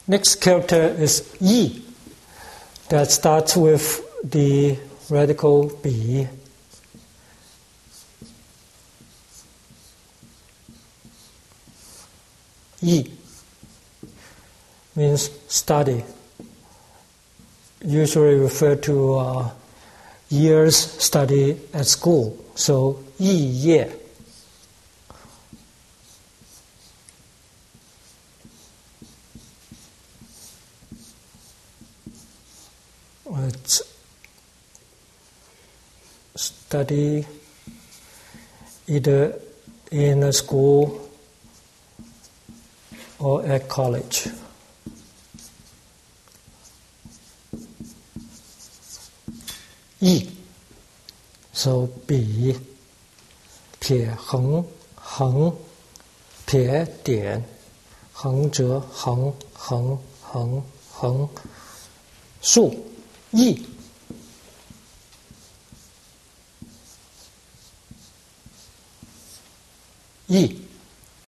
Next character is yi, that starts with the radical bi. Yi means study, usually referred to years study at school. So yi ye. It's study either in a school or at college. Yi, so bi, 撇横横撇点横折横横横横竖yi. Yi.